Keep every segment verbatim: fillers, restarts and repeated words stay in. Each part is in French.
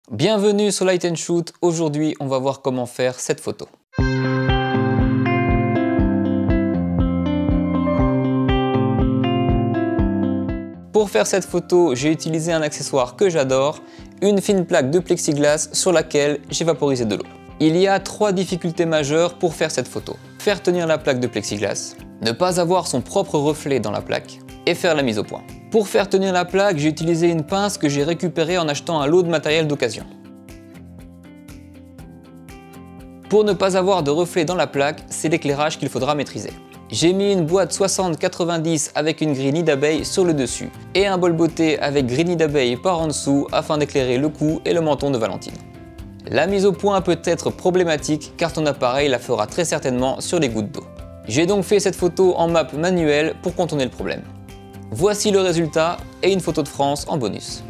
Bienvenue sur Light and Shoot, aujourd'hui on va voir comment faire cette photo. Pour faire cette photo, j'ai utilisé un accessoire que j'adore, une fine plaque de plexiglas sur laquelle j'ai vaporisé de l'eau. Il y a trois difficultés majeures pour faire cette photo. Faire tenir la plaque de plexiglas, ne pas avoir son propre reflet dans la plaque et faire la mise au point. Pour faire tenir la plaque, j'ai utilisé une pince que j'ai récupérée en achetant un lot de matériel d'occasion. Pour ne pas avoir de reflet dans la plaque, c'est l'éclairage qu'il faudra maîtriser. J'ai mis une boîte soixante quatre-vingt-dix avec une grille nid d'abeille sur le dessus et un bol beauté avec grille nid d'abeille par en dessous afin d'éclairer le cou et le menton de Valentine. La mise au point peut être problématique car ton appareil la fera très certainement sur les gouttes d'eau. J'ai donc fait cette photo en map manuelle pour contourner le problème. Voici le résultat et une photo de France en bonus.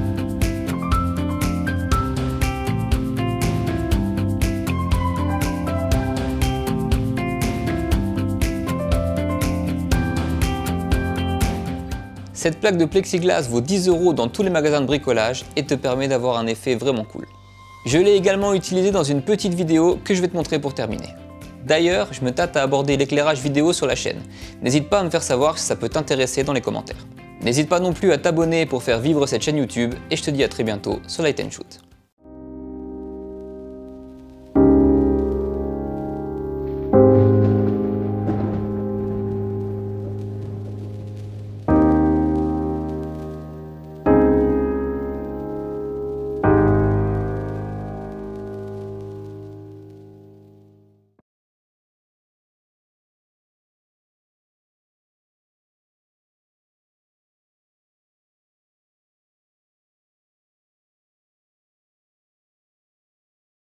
Cette plaque de plexiglas vaut dix euros dans tous les magasins de bricolage et te permet d'avoir un effet vraiment cool. Je l'ai également utilisé dans une petite vidéo que je vais te montrer pour terminer. D'ailleurs, je me tâte à aborder l'éclairage vidéo sur la chaîne. N'hésite pas à me faire savoir si ça peut t'intéresser dans les commentaires. N'hésite pas non plus à t'abonner pour faire vivre cette chaîne YouTube et je te dis à très bientôt sur Light and Shoot.